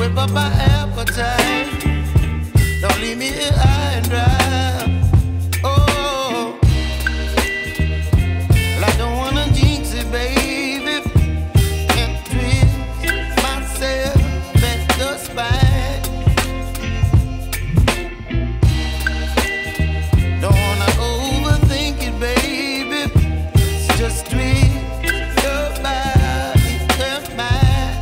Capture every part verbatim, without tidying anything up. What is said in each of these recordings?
whip up my appetite. Don't leave me here high and dry. Oh, well, I don't wanna jinx it, baby, and twist myself at the spine. Don't wanna overthink it, baby. It's just twist your body and mine.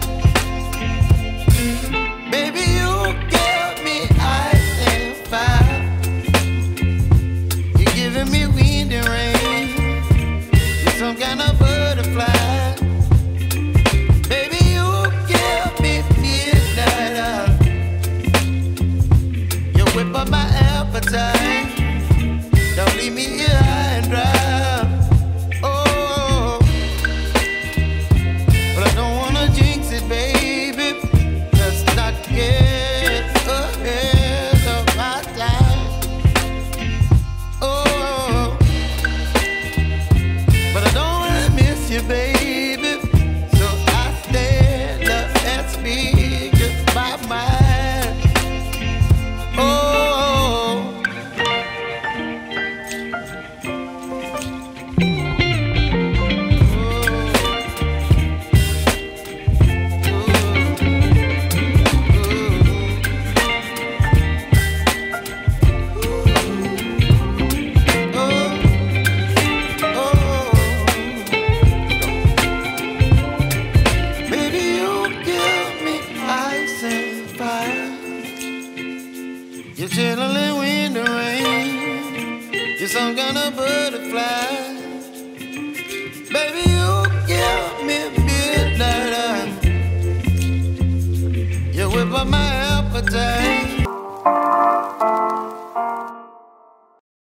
Baby, you give me ice and fire. You're giving me wind and rain. You're some kind of butterfly. Baby, you give me midnight. You whip up my appetite. Don't leave me here high and dry. Oh, but I don't wanna jinx it, baby. Let's not get ahead of my time. Oh, but I don't wanna miss you, baby. So I stand up and speak just my mind. Oh. You're chilling wind and rain. You're some kind of butterfly. Baby, you give me midnight. You whip up my appetite.